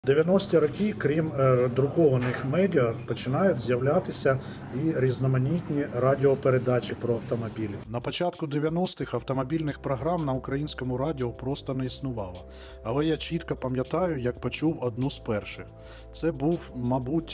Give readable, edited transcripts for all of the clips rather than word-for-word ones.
90-ті роки, крім друкованих медіа, починають з'являтися і різноманітні радіопередачі про автомобілі. На початку 90-х автомобільних програм на українському радіо просто не існувало. Але я чітко пам'ятаю, як почув одну з перших. Це був, мабуть,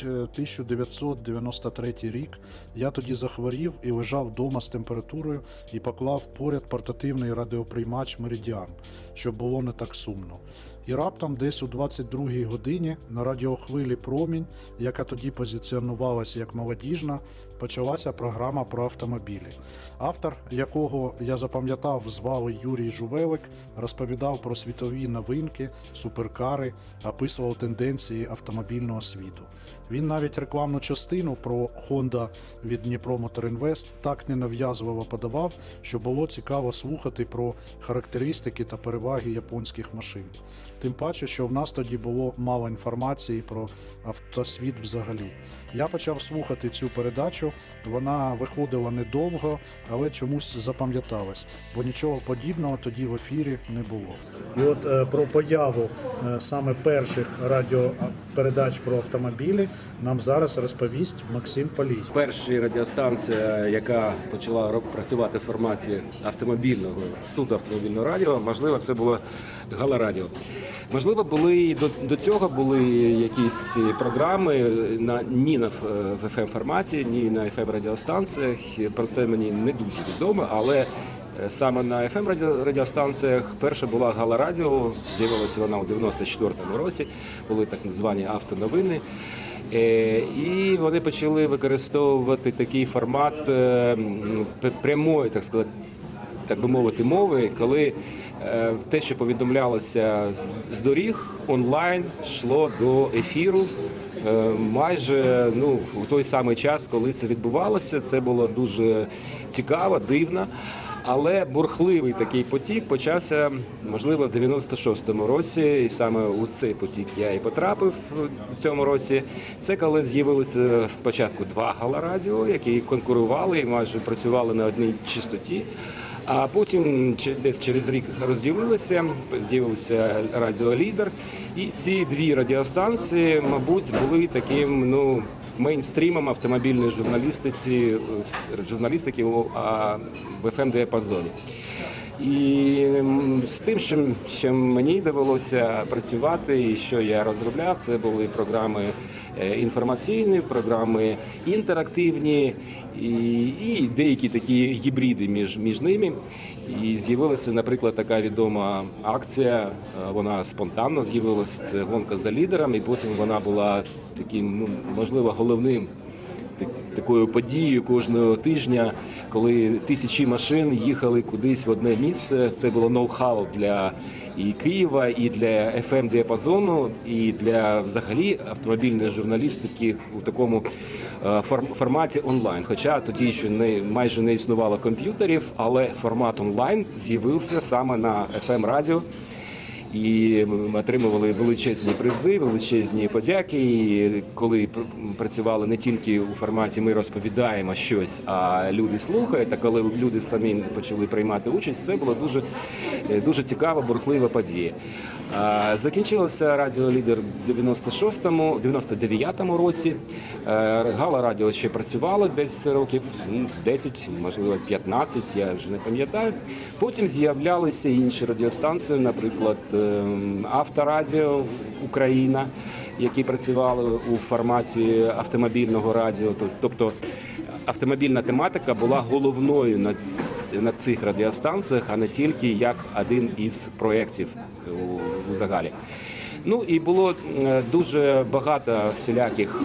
1993 рік. Я тоді захворів і лежав вдома з температурою і поклав поряд портативний радіоприймач «Меридіан», щоб було не так сумно. І раптом десь у 22-й годині на радіохвилі «Промінь», яка тоді позиціонувалася як молодіжна, почалася програма про автомобілі. Автор, якого я запам'ятав, звали Юрій Жувелик, розповідав про світові новинки, суперкари, описував тенденції автомобільного світу. Він навіть рекламну частину про Honda від Дніпро Мотор Інвест так ненав'язливо подавав, що було цікаво слухати про характеристики та переваги японських машин. Тим паче, що в нас тоді було мало інформації про автосвіт взагалі. Я почав слухати цю передачу, вона виходила недовго, але чомусь запам'яталась, бо нічого подібного тоді в ефірі не було. І от про появу саме перших радіопередач про автомобілі нам зараз розповість Максим Полій. Перша радіостанція, яка почала працювати в форматі автомобільного, суто автомобільного радіо, можливо, це було Галарадіо. Можливо, до цього були якісь програми ні на FM форматі, ні на FM радіостанціях. Про це мені не дуже відомо, але саме на FM радіостанціях перша була Галарадіо, з'явилася вона у 94-му році, були так звані автоновини. І вони почали використовувати такий формат прямої, так би мовити, мови, коли те, що повідомлялося з доріг, онлайн йшло до ефіру майже у той самий час, коли це відбувалося. Це було дуже цікаво, дивно. Але бурхливий такий потік почався, можливо, в 96-му році, і саме у цей потік я і потрапив у цьому році. Це коли з'явилися спочатку два Галарадіо, які конкурували і майже працювали на одній частоті. А потім десь через рік розділилися, з'явився Радіо Лідер. І ці дві радіостанції, мабуть, були таким, мейнстрімом автомобільної журналістики в FM-діапазоні. І з тим, що мені довелося працювати і що я розробляв, це були програми інформаційні, програми інтерактивні і деякі такі гібриди між ними. І з'явилася, наприклад, така відома акція, вона спонтанно з'явилася, це гонка за лідером, і потім вона була таким, можливо, головним такою подією кожного тижня, коли тисячі машин їхали кудись в одне місце. Це було ноу-хау для і Києва, і для FM-діапазону, і для взагалі автомобільної журналістики у такому форматі онлайн. Хоча тоді ще майже не існувало комп'ютерів, але формат онлайн з'явився саме на FM-радіо. І ми отримували величезні призи, величезні подяки. І коли працювали не тільки у форматі «ми розповідаємо щось», а люди слухають, а коли люди самі почали приймати участь, це була дуже цікава, бурхлива подія. Закінчилося Радіо Лідер в 99-му році. Галарадіо ще працювало десь років 10, можливо 15, я вже не пам'ятаю. Потім з'являлися інші радіостанції, наприклад, Авторадіо Україна, які працювали у форматі автомобільного радіо. Тобто автомобільна тематика була головною на цих радіостанціях, а не тільки як один із проєктів у загалі. І було дуже багато всіляких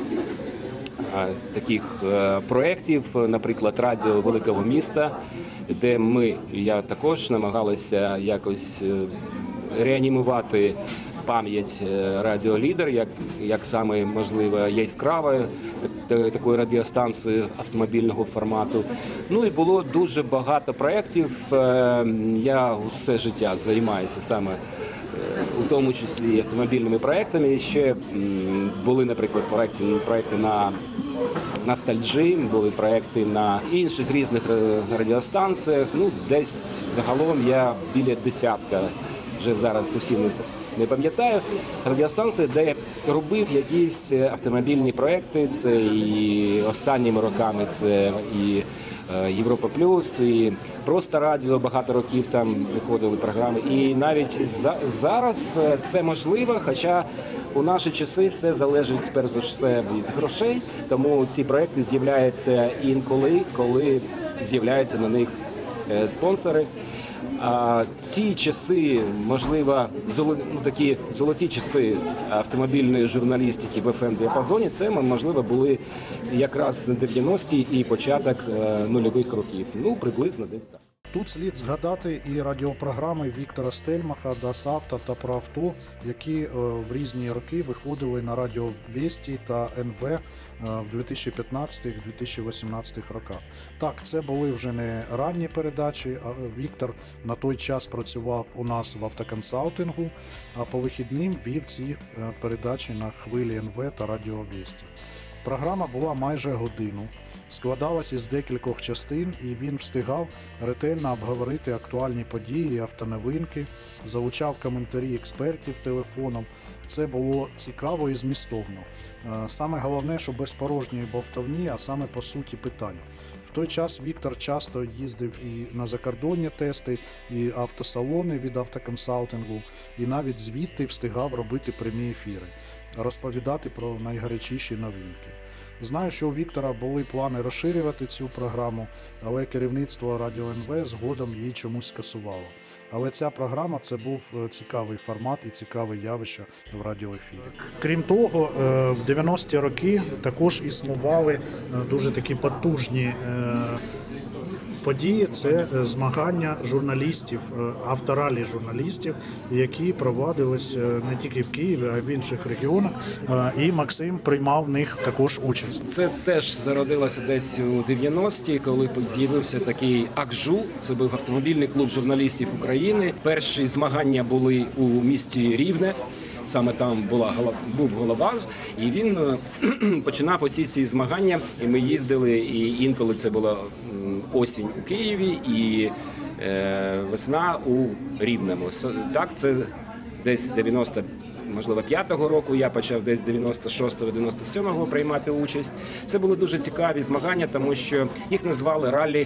таких проєктів, наприклад, Радіо Великого міста, де я також намагалася якось реанімувати пам'ять Радіо Лідер, як саме, можливо, яскравою такої радіостанції автомобільного формату. І було дуже багато проєктів. Я все життя займаюся саме у тому числі автомобільними проєктами. Ще були, наприклад, проєкти на Ностальджі, були проєкти на інших різних радіостанціях. Десь загалом я біля десятка, вже зараз усі не пам'ятаю, радіостанція, де я робив якісь автомобільні проекти. Це і останніми роками це і Європа Плюс, і просто радіо, багато років там виходили програми. І навіть зараз це можливо, хоча у наші часи все залежить перш за все від грошей, тому ці проекти з'являються інколи, коли з'являються на них спонсори. А ці часи, можливо, такі золоті часи автомобільної журналістики в FM-діапазоні, це, можливо, були якраз 90-ті і початок нульових років. Ну, приблизно десь так. Тут слід згадати і радіопрограми Віктора Стельмаха «Das Auto» та «Про авто», які в різні роки виходили на Радіо Вєсті та НВ в 2015-2018 роках. Так, це були вже не ранні передачі, а Віктор на той час працював у нас в автоконсалтингу, а по вихідним вів ці передачі на хвилі НВ та Радіо Вєсті. Програма була майже годину, складалась із декількох частин, і він встигав ретельно обговорити актуальні події, автоновинки, залучав коментарі експертів телефоном. Це було цікаво і змістовно. Саме головне, що без порожньої бовтовні, а саме по суті питань. В той час Віктор часто їздив і на закордонні тести, і автосалони від автоконсалтингу, і навіть звідти встигав робити прямі ефіри, розповідати про найгарячіші новинки. Знаю, що у Віктора були плани розширювати цю програму, але керівництво Радіо НВ згодом її чомусь скасувало. Але ця програма – це був цікавий формат і цікаве явище в радіоефірі. Крім того, в 90-ті роки також існували дуже такі потужні події. Це змагання журналістів, авторалі журналістів, які провадились не тільки в Києві, а й в інших регіонах. І Максим приймав в них також участь. Це теж зародилося десь у 90-ті, коли з'явився такий АКЖУ. Це був автомобільний клуб журналістів України. Перші змагання були у місті Рівне. Саме там був голова, і він починав усі ці змагання, і ми їздили, і інколи це була осінь у Києві і весна у Рівному. Так, це десь 95-го року, я почав десь 96-97-го приймати участь. Це були дуже цікаві змагання, тому що їх назвали раллі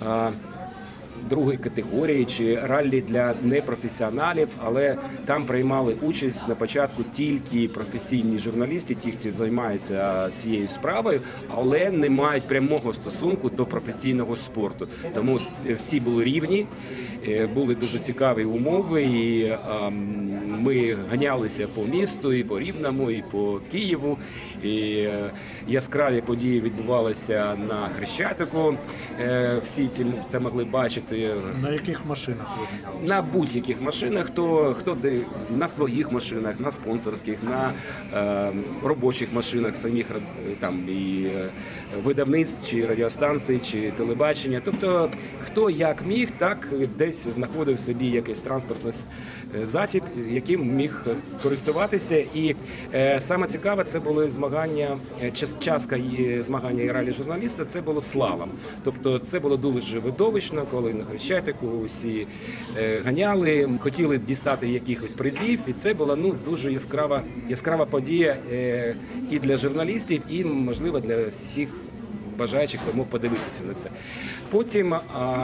другої категорії чи раллі для непрофесіоналів, але там приймали участь на початку тільки професійні журналісти, ті, хто займаються цією справою, але не мають прямого стосунку до професійного спорту. Тому всі були рівні, були дуже цікаві умови, і ми ганялися по місту, і по Рівному, і по Києву. І яскраві події відбувалися на Хрещатику. Всі це могли бачити. На яких машинах ви ганялися? На будь-яких машинах, хто де, на своїх машинах, на спонсорських, на робочих машинах самих там і видавництв, чи радіостанцій, чи телебачення. Тобто, хто як міг, так десь знаходив собі якийсь транспортний засіб, яким міг користуватися. І саме цікаве, це були змагання, частка змагання і ралі журналіста, це було слалом. Тобто це було дуже видовищно, коли на Хрещатику усі ганяли, хотіли дістати якихось призів, і це була дуже яскрава подія і для журналістів, і, можливо, для всіх бажаючих, хто мог подивитися на це. Потім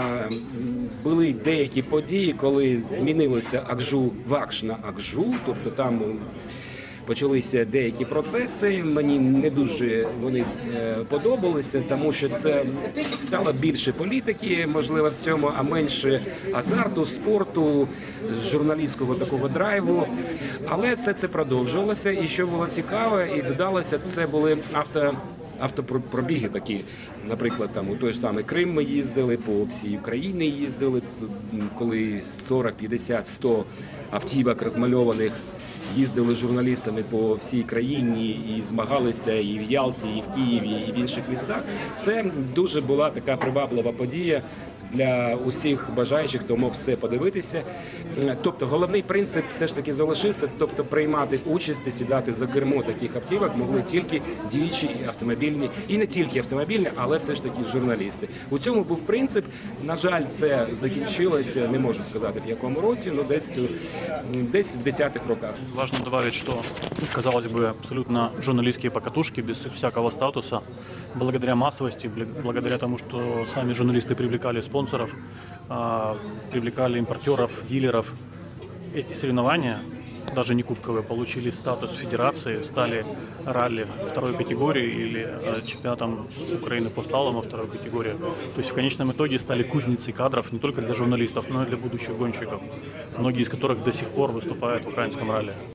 були деякі події, коли змінилося АКЖУ в АКЖ на АКЖУ, тобто там почалися деякі процеси, мені не дуже вони подобалися, тому що це стало більше політики, можливо, в цьому, а менше азарту, спорту, журналістського такого драйву. Але все це продовжувалося, і що було цікаво, і додалося, це були автопробіги такі. Наприклад, там у той ж самий Крим ми їздили, по всій Україні їздили, коли 40, 50, 100 автівок розмальованих їздили журналістами по всій країні і змагалися і в Ялті, і в Києві, і в інших містах. Це дуже була така приваблива подія для усіх бажаючих, хто мог це подивитися. Тобто головний принцип все ж таки залишився, тобто приймати участь і сідати за кермо таких автівок могли тільки діючі автомобільні, і не тільки автомобільні, але все ж таки журналісти. У цьому був принцип. На жаль, це закінчилося, не можу сказати в якому році, але десь в 10-х роках. Важно добавить, что, казалось бы, абсолютно журналистские покатушки, без всякого статуса, благодаря массовости, благодаря тому, что сами журналисты привлекали спонсоров, привлекали импортеров, дилеров, эти соревнования, даже не кубковые, получили статус федерации, стали ралли второй категории или чемпионатом Украины по слалому второй категории. То есть в конечном итоге стали кузницей кадров не только для журналистов, но и для будущих гонщиков, многие из которых до сих пор выступают в украинском ралли.